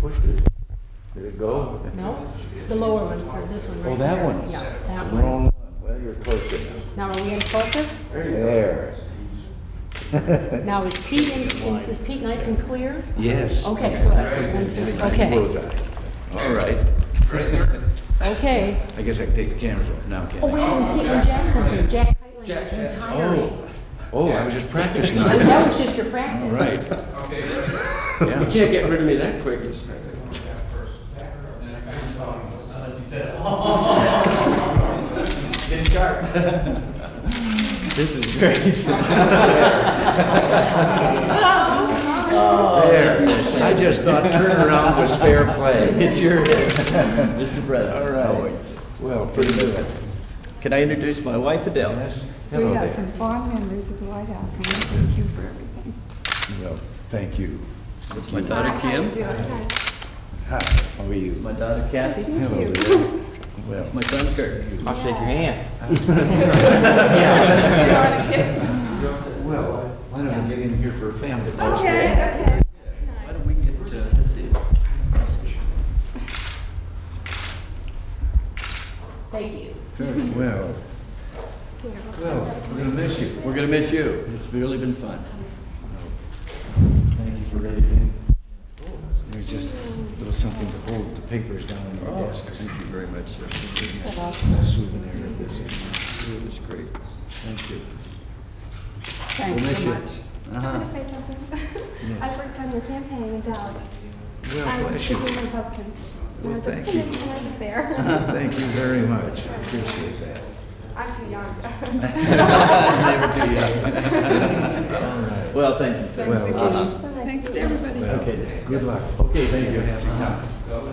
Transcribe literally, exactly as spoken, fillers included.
pushed it. Did it go? No, the lower one, sir. This one right Oh, that there. one? Yeah, that The one. wrong one. Well, you're close enough. Now are we in focus? There. Now is Pete in, in- is Pete nice and clear? Yes. Okay, good. That's it. Okay, Bullseye. All right. okay. I guess I can take the cameras off now, can't Oh, I? wait, when Pete and Jack comes in, Jack Kightlinger is retiring. Oh, oh, I was just practicing. Oh, that was just your practice. All right. Okay, Yeah. you can't get rid of me that quick. It's- This is great. There. I just thought turnaround was fair play. It sure is. Mister President. All right. Well, pretty good. Can I introduce my wife, Adele? Yes. We Hello have there. some fond memories of the White House, and we thank you for everything. Well, thank you. This is my daughter, Hi, how you Kim. doing? Hi. Hi. How are you? This is my daughter, Kathy. Nice to Hello meet you. there. Well, My son, Kurt. I'll shake your hand. well, why don't we get in here for a family first? Okay, okay. Why don't we get uh, to see? Thank you. Well, well, we're gonna miss you. We're going to miss you. It's really been fun. Thank you for everything. There's just a little something to hold the papers down on your desk. Thank you very much, sir. A souvenir of this. It was great. Thank you. Thanks miss so you. much. I'm Uh-huh. going to say something. I worked on your campaign in Dallas. Well, I was bless you. speaking Republicans. Well, I was thank a you. and I was there. Thank you very much. I appreciate that. I'm too young. Never too young. Well, thank you, sir. Well, Thanks again. awesome. So nice Thanks to to meet you. everybody. Well, Okay. good luck. Okay, thank you. Have a happy time.